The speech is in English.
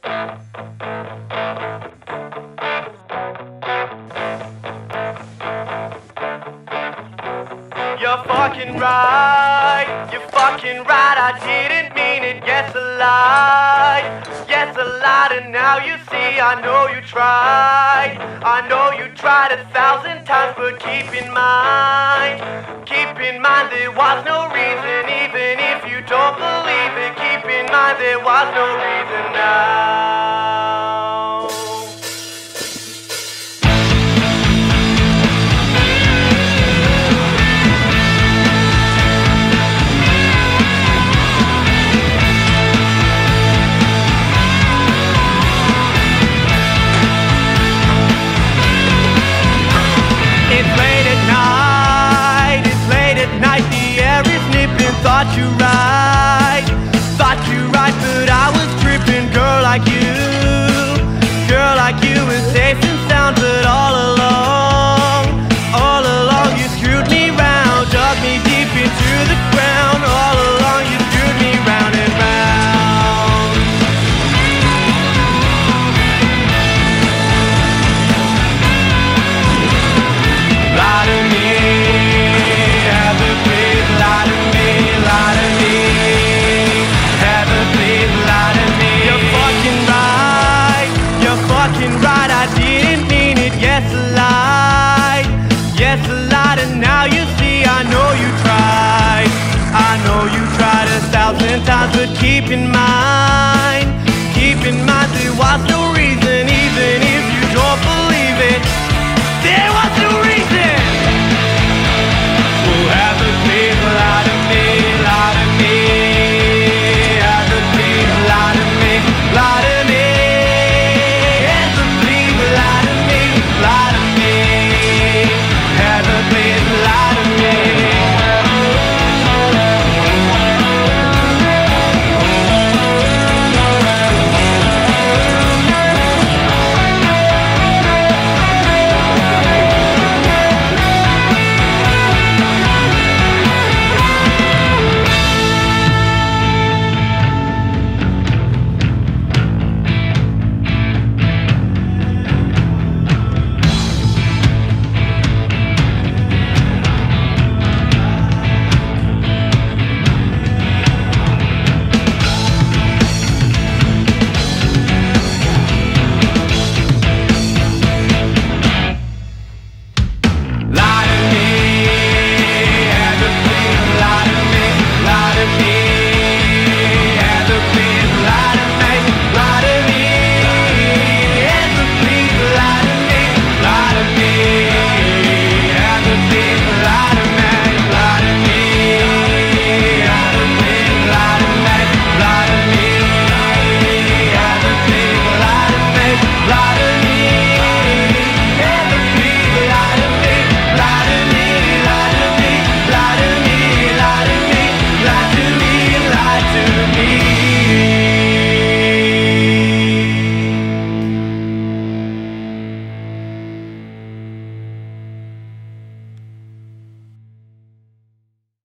You're fucking right, you're fucking right, I didn't mean it, yes I lied, and now you see, I know you tried, 1,000 times, but keep in mind, there was no reason, even if you don't believe it, keep in mind, there was no reason now. Thought you right, but I was tripping. Girl like you was safe and sound, but all along you screwed me round, dug me deep into the ground. All along you screwed me round and round. Lie to me, have a please, lie to me. Lie to me, have a please, lie to me. You're fucking right, I didn't mean it, yes I lied, and now you see, I know you tried, 1,000 times, but keep in mind,